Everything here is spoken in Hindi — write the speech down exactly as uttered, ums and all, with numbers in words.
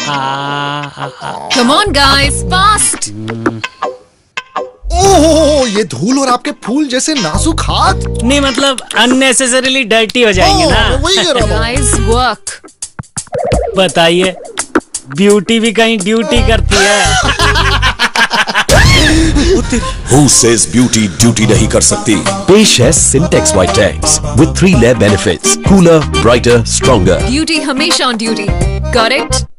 Come on guys, fast! ओह, ये धूल और आपके फूल जैसे नाजुक हाथ। नहीं मतलब अननेसेसरीली डर्टी हो जाएंगे ना। वही कह रहा हूं। Guys, work! बताइए, ब्यूटी भी कहीं ड्यूटी करती है। Who says beauty duty नहीं कर सकती? पेश है Sintex White Tanks with three layer benefits: cooler, brighter, stronger. Beauty हमेशा on duty. Got it?